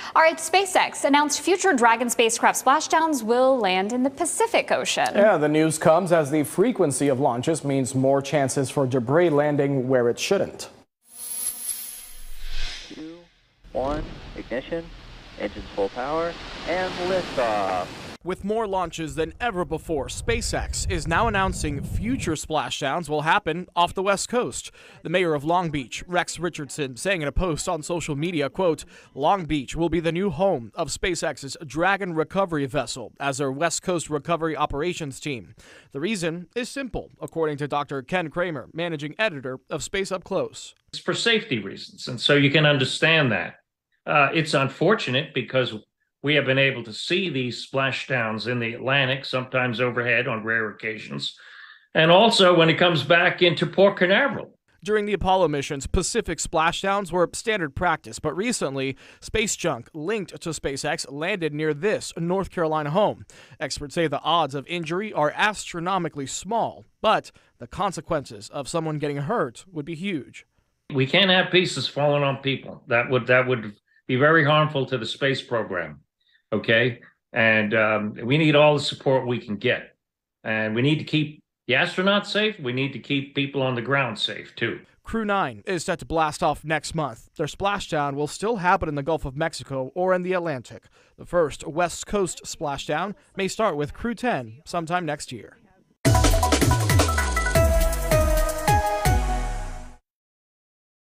All right, SpaceX announced future Dragon spacecraft splashdowns will land in the Pacific Ocean. Yeah, the news comes as the frequency of launches means more chances for debris landing where it shouldn't. 2, 1, ignition, engines full power, and liftoff. With more launches than ever before, SpaceX is now announcing future splashdowns will happen off the West Coast. The mayor of Long Beach, Rex Richardson, saying in a post on social media, quote, "Long Beach will be the new home of SpaceX's Dragon recovery vessel as their West Coast recovery operations team. The reason is simple, according to Dr. Ken Kramer, managing editor of Space Up Close. It's for safety reasons, and so you can understand that. It's unfortunate because we have been able to see these splashdowns in the Atlantic, sometimes overhead on rare occasions, and also when it comes back into Port Canaveral. During the Apollo missions, Pacific splashdowns were standard practice, but recently, space junk linked to SpaceX landed near this North Carolina home. Experts say the odds of injury are astronomically small, but the consequences of someone getting hurt would be huge. We can't have pieces falling on people. That would be very harmful to the space program. Okay, and we need all the support we can get, and we need to keep the astronauts safe. We need to keep people on the ground safe too. Crew 9 is set to blast off next month. Their splashdown will still happen in the Gulf of Mexico or in the Atlantic. The first West Coast splashdown may start with Crew 10 sometime next year.